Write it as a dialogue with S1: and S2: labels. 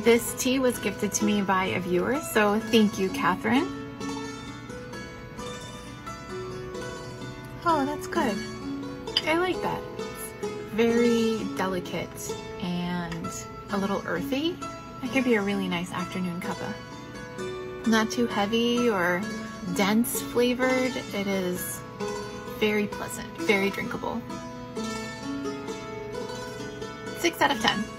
S1: This tea was gifted to me by a viewer, so thank you, Catherine. Oh, that's good. I like that. It's very delicate and a little earthy. That could be a really nice afternoon cuppa. Not too heavy or dense flavored. It is very pleasant, very drinkable. 6 out of 10.